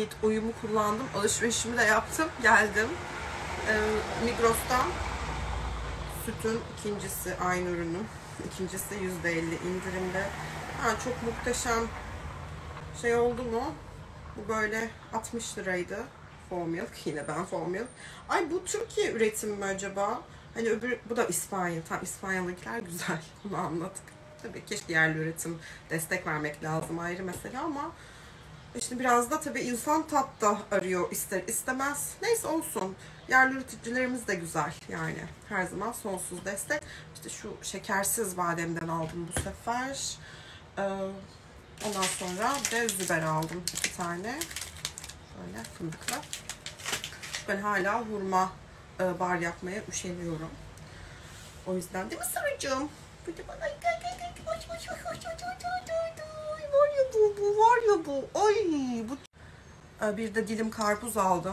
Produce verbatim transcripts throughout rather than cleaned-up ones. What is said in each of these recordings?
Evet, oyumu kullandım. Alışverişimi de yaptım. Geldim. Ee, Migros'tan sütün ikincisi aynı ürünün. İkincisi yüzde elli indirimde. Ha, çok muhteşem şey oldu mu? Bu böyle altmış liraydı. Faux milk. Yine ben faux milk. Ay, bu Türkiye üretimi mi acaba? Hani öbür, bu da İspanya. Tam İspanyalıkiler güzel. Bunu anladık. Tabii keşke yerli üretim destek vermek lazım, ayrı mesele, ama işte biraz da tabii insan tat da arıyor ister istemez. Neyse, olsun. Yerli üreticilerimiz de güzel yani. Her zaman sonsuz destek. İşte şu şekersiz bademden aldım bu sefer. Ee, ondan sonra de züber aldım iki tane. Şöyle fındıklı. Ben hala hurma e, bar yapmaya üşeniyorum. O yüzden değil mi sarıcığım? Bir de bana var ya bu, bu var ya bu. Ay bu. Bir de dilim karpuz aldım.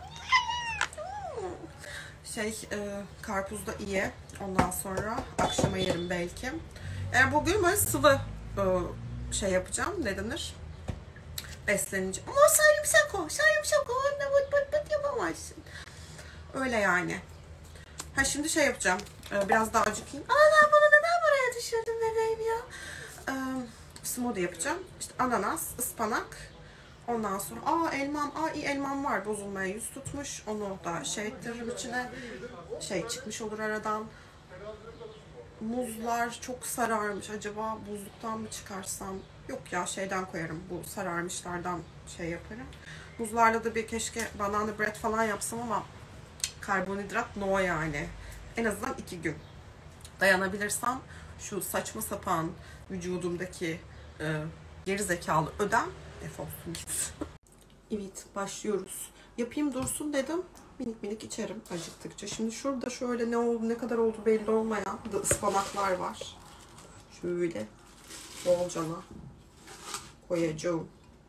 Şey, e, karpuz da iyi. Ondan sonra akşama yerim belki. Yani bugün böyle sıvı e, şey yapacağım. Ne denir? Besleneceğim. Ama sarımsak o. Sarımsak o. Onunla bıt bıt bıt yapamazsın. Öyle yani. Ha, şimdi şey yapacağım. E, biraz daha acıkayım. Aa, ben bunu neden buraya düşürdüm bebeğim ya? E, smoothie yapacağım. İşte ananas, ıspanak. Ondan sonra aa elmam, aa iyi elmam var, bozulmaya yüz tutmuş. Onu da şey ettiririm içine. Şey çıkmış olur aradan. Muzlar çok sararmış. Acaba buzluktan mı çıkarsam? Yok ya, şeyden koyarım. Bu sararmışlardan şey yaparım. Muzlarla da bir keşke banana bread falan yapsam ama karbonhidrat no yani. En azından iki gün dayanabilirsem şu saçma sapan vücudumdaki e, geri zekalı ödem defolsun gitsin. Evet, başlıyoruz. Yapayım dursun dedim. Minik minik içerim acıktıkça. Şimdi şurada şöyle ne oldu, ne kadar oldu belli olmayan da ıspanaklar var. Şöyle bolcana koyacağım.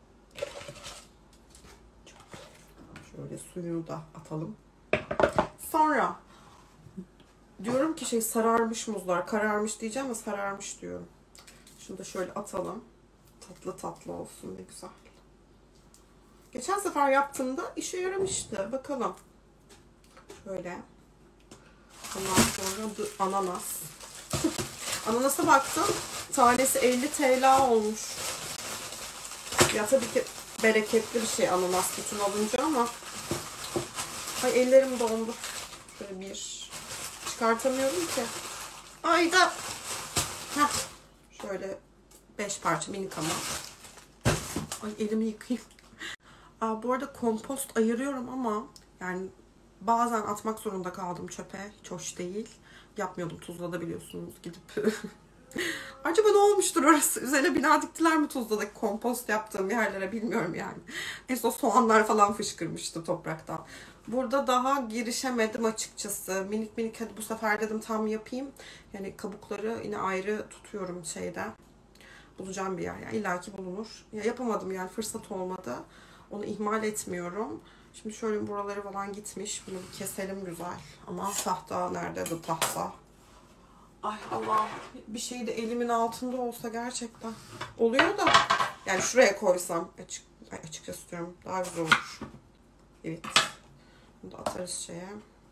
Şöyle suyunu da atalım. Sonra diyorum ki şey, sararmış muzlar. Kararmış diyeceğim ama sararmış diyorum. Şunu da şöyle atalım. Tatlı tatlı olsun, ne güzel. Geçen sefer yaptığımda işe yaramıştı. Bakalım. Şöyle. Ondan sonra bu ananas. Ananasa baktım. Tanesi elli TL olmuş. Ya tabii ki bereketli bir şey ananas bütün alınca ama ay, ellerim dondu. Şöyle bir çıkartamıyorum ki. Ay da. Heh. Şöyle beş parça minik ama. Ay, elimi yıkayayım. Aa, bu arada kompost ayırıyorum ama yani bazen atmak zorunda kaldım çöpe. Hiç hoş değil. Yapmıyordum Tuzla'da, biliyorsunuz, gidip. Acaba ne olmuştur orası? Üzerine bina diktiler mi Tuzla'daki kompost yaptığım yerlere, bilmiyorum yani. En son soğanlar falan fışkırmıştı topraktan. Burada daha girişemedim açıkçası. Minik minik, hadi bu sefer dedim tam yapayım. Yani kabukları yine ayrı tutuyorum şeyde. Bulacağım bir yer yani, illaki bulunur. Ya yapamadım yani, fırsat olmadı. Onu ihmal etmiyorum. Şimdi şöyle buraları falan gitmiş. Bunu bir keselim güzel. Ama tahta nerede bu tahta? Ay Allah, bir şey de elimin altında olsa gerçekten. Oluyor da yani şuraya koysam açık, açıkçası diyorum daha güzel olur. Evet. Bunu da atarız şeye.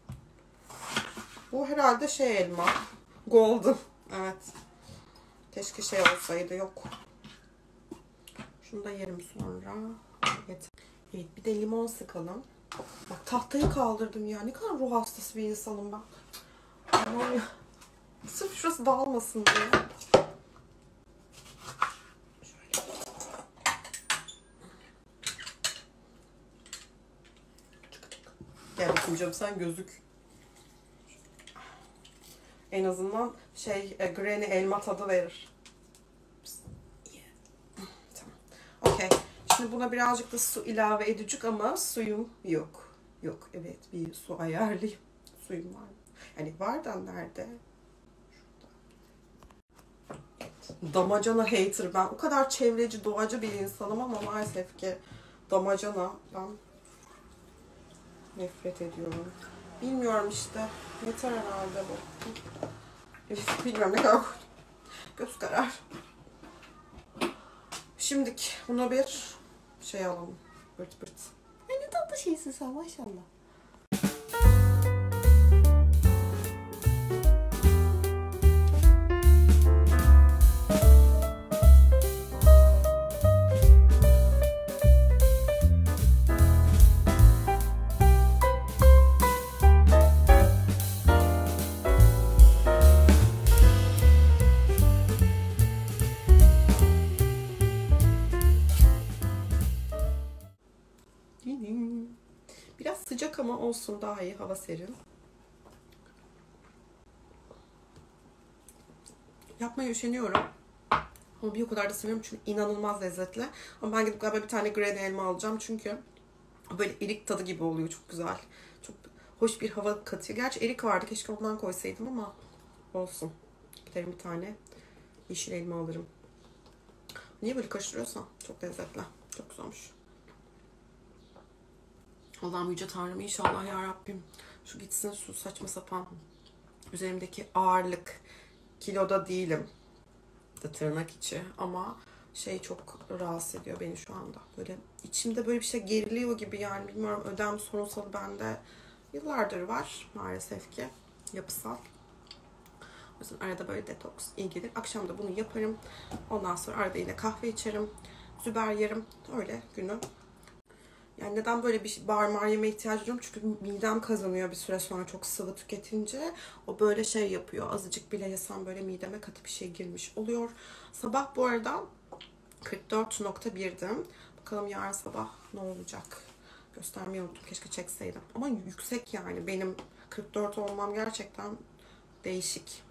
Bu herhalde şey elma. Golden. Evet. Keşke şey olsaydı, yok. Şunu da yerim sonra. Evet. Evet, bir de limon sıkalım. Bak, tahtayı kaldırdım ya. Ne kadar ruh hastası bir insanım ben. Aman ya. Sırf şurası dağılmasın diye. Şöyle. Gel bakayım canım, sen gözük. En azından şey, granny elma tadı verir. Tamam. Okey. Şimdi buna birazcık da su ilave edecek ama suyum yok. Yok, evet, bir su ayarlayayım. Suyum var mı? Yani var da nerede? Damacana hater ben. O kadar çevreci, doğacı bir insanım ama maalesef ki damacana ben nefret ediyorum. Bilmiyorum işte. Yeter herhalde bu. Bilmiyorum ne kadar. Göz karar. Şimdilik buna bir şey alalım. Bırt bırt. Ay ne tatlı şeysin sen maşallah. Biraz sıcak ama olsun, daha iyi, hava serin. Yapmaya üşeniyorum. Ama bir o kadar da seviyorum çünkü inanılmaz lezzetli. Ama ben gidip galiba bir tane granny elma alacağım çünkü böyle erik tadı gibi oluyor, çok güzel. Çok hoş bir hava katıyor. Gerçi erik vardı, keşke ondan koysaydım ama olsun. Giderim bir tane yeşil elma alırım. Niye böyle karıştırıyorsam? Çok lezzetli. Çok güzelmiş. Allah'ım yüce Tanrım, inşallah ya Rabbim şu gitsin, şu saçma sapan üzerimdeki ağırlık. Kiloda değilim de tırnak içi ama şey çok rahatsız ediyor beni şu anda. Böyle içimde böyle bir şey geriliyor gibi, yani bilmiyorum, ödem sorunsalı bende yıllardır var maalesef ki, yapısal. O yüzden arada böyle detoks iyi gelir. Akşam da bunu yaparım. Ondan sonra arada yine kahve içerim. Züber yerim. Öyle günü. Yani neden böyle bir bağırmar yeme ihtiyacı duyuyorum? Çünkü midem kazanıyor bir süre sonra çok sıvı tüketince. O böyle şey yapıyor. Azıcık bile yesem böyle mideme katı bir şey girmiş oluyor. Sabah bu arada kırk dört nokta birdim. Bakalım yarın sabah ne olacak? Göstermeyi unuttum. Keşke çekseydim. Ama yüksek yani. Benim kırk dört olmam gerçekten değişik.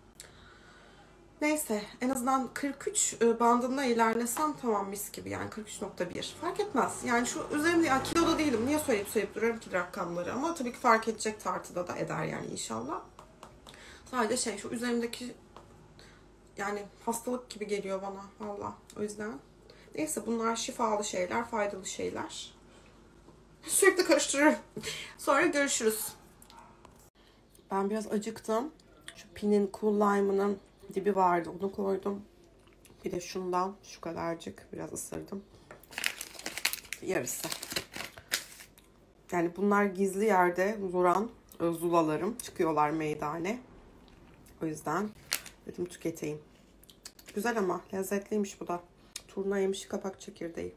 Neyse, en azından kırk üç bandında ilerlesem tamam, mis gibi, yani kırk üç nokta bir fark etmez. Yani şu üzerimde, yani kiloda değilim, niye söyleyip söyleyip duruyorum ki rakamları, ama tabii ki fark edecek tartıda da eder yani inşallah. Sadece şey, şu üzerimdeki yani hastalık gibi geliyor bana valla, o yüzden. Neyse, bunlar şifalı şeyler, faydalı şeyler. Sürekli karıştırıyorum. Sonra görüşürüz. Ben biraz acıktım. Şu Pinin Cool Lime'ının dibi vardı, onu koydum. Bir de şundan şu kadarcık biraz ısırdım. Yarısı. Yani bunlar gizli yerde duran zulalarım. Çıkıyorlar meydane. O yüzden dedim tüketeyim. Güzel ama lezzetliymiş bu da. Turna yemiş kapak çekirdeği.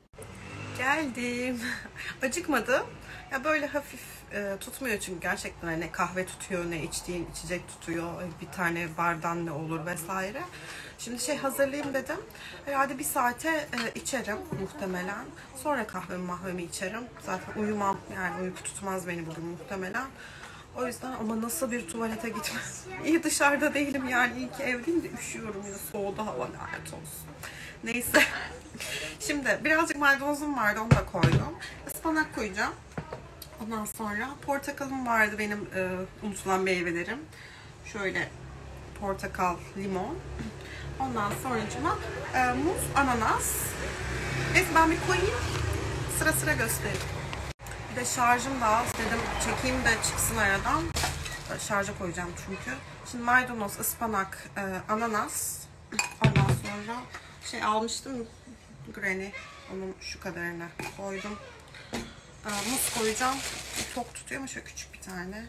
Geldim. Acıkmadı. Ya böyle hafif e, tutmuyor çünkü gerçekten hani ne kahve tutuyor, ne içtiğin içecek tutuyor. Bir tane bardan ne olur vesaire. Şimdi şey hazırlayayım dedim. Herhalde bir saate e, içerim muhtemelen. Sonra kahvemi mahvemi içerim. Zaten uyumam, yani uyku tutmaz beni bugün muhtemelen. O yüzden ama nasıl bir tuvalete gitmem. İyi dışarıda değilim yani, iyi ki evdeyim de üşüyorum ya, soğudu hava, lanet olsun. Neyse. Şimdi birazcık maydanozum vardı, onu da koydum. Ispanak koyacağım. Ondan sonra portakalım vardı benim, e, unutulan meyvelerim. Şöyle portakal, limon. Ondan sonracıma e, muz, ananas. Neyse ben bir koyayım. Sıra sıra göstereyim. Bir de şarjım da az, dedim çekeyim de çıksın aradan. Şarja koyacağım çünkü. Şimdi maydanoz, ıspanak, e, ananas. Ondan sonra şey almıştım, granny, onun şu kadarını koydum. Ee, muz koyacağım. Tok tutuyor ama şöyle küçük bir tane.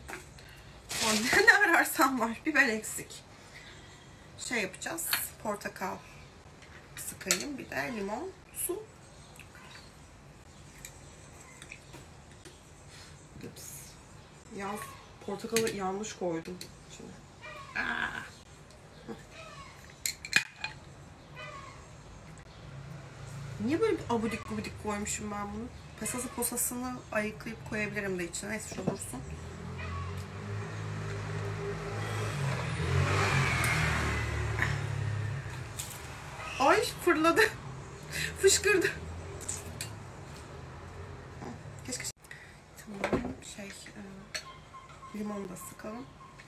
Ne ararsam var. Biber eksik. Şey yapacağız. Portakal sıkayım. Bir de limon, su. Ups. Yalnız portakalı yanlış koydum. Şimdi. Aa. Niye böyle bir abudik gubidik koymuşum ben bunu? Pesası posasını ayıklayıp koyabilirim de içine. Neyse, şu dursun. Ay fırladı. Fışkırdı. Keşke. Tamam, şey e, limonu da sıkalım.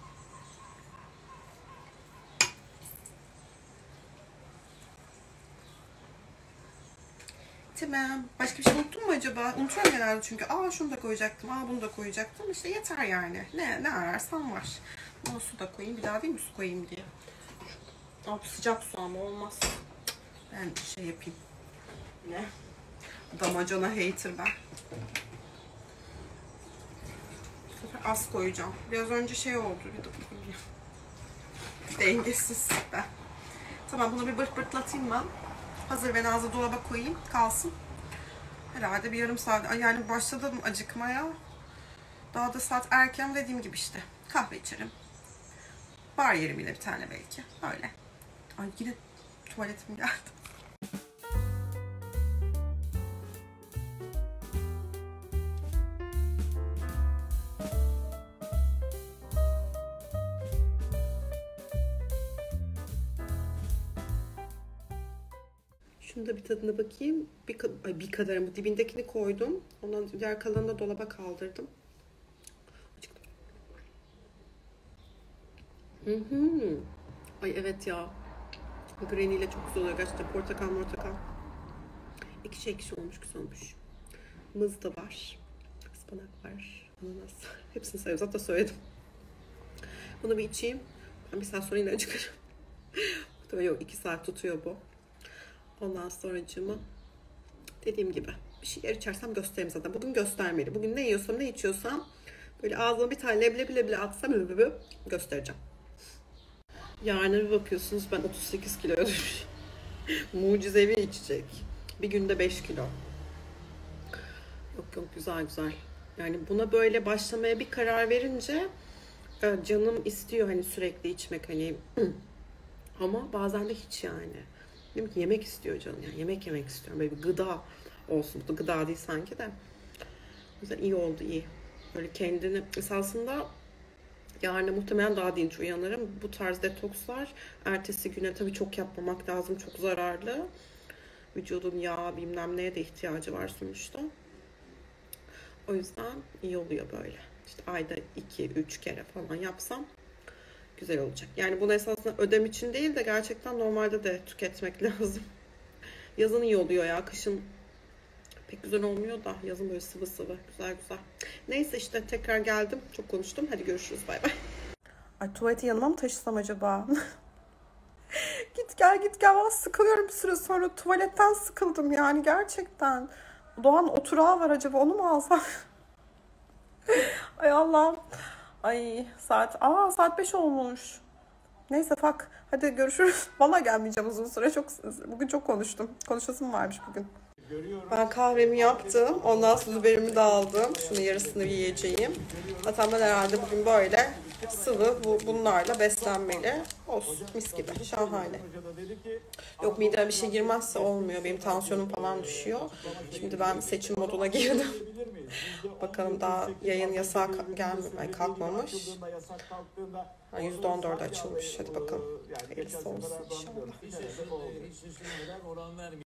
Tamam. Başka bir şey unuttum mu acaba? Unutuyorum genelde çünkü. Aa şunu da koyacaktım, aa bunu da koyacaktım. İşte yeter yani. Ne ne ararsan var. Bunu su da koyayım. Bir daha değil mi su koyayım diye. Aa, sıcak su ama olmaz. Ben şey yapayım. Ne? Damacana hater ben. Bu sefer az koyacağım. Biraz önce şey oldu. Bir dengesiz ben. Tamam, bunu bir bırt bırtlatayım ben. Hazır ve nazlı dolaba koyayım. Kalsın. Herhalde bir yarım saat. Yani başladım acıkmaya. Daha da saat erken, dediğim gibi işte. Kahve içerim. Bar yerim yine bir tane belki. Öyle. Ay yine tuvaletim geldi. Şunu da bir tadına bakayım. Bir, ay bir kadarım. Dibindekini koydum. Ondan diğer kalanını da dolaba kaldırdım. Hı hı. Ay evet ya. Granny ile çok güzel oluyor gerçekten. Portakal portakal. Ekşi ekşi olmuş, güzel olmuş. Mız da var. Ispanak var. Ananas. Hepsini seviyorum. Zaten söyledim. Bunu bir içeyim. Ben bir saat sonra yine acıkarım. Yok, iki saat tutuyor bu. Ondan sonracığıma dediğim gibi bir şeyler içersem göstereyim zaten. Bugün göstermeli. Bugün ne yiyorsam ne içiyorsam böyle ağzıma bir tane leblebi leblebi atsam göstereceğim. Yarın bir bakıyorsunuz ben otuz sekiz kilo düşmüşüm. Mucizevi içecek. Bir günde beş kilo. Yok yok, güzel güzel. Yani buna böyle başlamaya bir karar verince canım istiyor hani sürekli içmek hani ama bazen de hiç yani. Diyorum ki yemek istiyor canım yani. Yemek yemek istiyorum. Böyle bir gıda olsun. Bu da gıda değil sanki de. O yüzden iyi oldu, iyi. Böyle kendini esasında yarın muhtemelen daha dinç uyanırım. Bu tarz detokslar ertesi güne tabii çok yapmamak lazım. Çok zararlı. Vücudun yağ bilmem neye de ihtiyacı var sonuçta. O yüzden iyi oluyor böyle. İşte ayda iki üç kere falan yapsam güzel olacak. Yani bunu esasında ödem için değil de gerçekten normalde de tüketmek lazım. Yazın iyi oluyor ya. Kışın pek güzel olmuyor da yazın böyle sıvı sıvı. Güzel güzel. Neyse işte tekrar geldim. Çok konuştum. Hadi görüşürüz. Bay bay. Ay tuvaleti yanıma mı taşısam acaba? Git gel git gel. Valla sıkılıyorum bir süre sonra. Tuvaletten sıkıldım yani gerçekten. Doğan oturağı var, acaba onu mu alsam? Ay Allah'ım. Ay saat, aa saat beş olmuş. Neyse fak. Hadi görüşürüz. Valla gelmeyeceğim uzun süre. Çok bugün çok konuştum. Konuşasım varmış bugün. Ben kahvemi yaptım. Ondan sonra biberimi de aldım. Şunu yarısını yiyeceğim. Zaten ben herhalde bugün böyle sıvı bu, bunlarla beslenmeli. Olsun mis gibi. Şahane. Yok, mideme bir şey girmezse olmuyor. Benim tansiyonum falan düşüyor. Şimdi ben seçim moduna girdim. Bakalım, daha yayın yasağı gelmeye kalkmamış. Ha, yüzde on dört açılmış. Hadi bakalım. Hayırlısı olsun inşallah.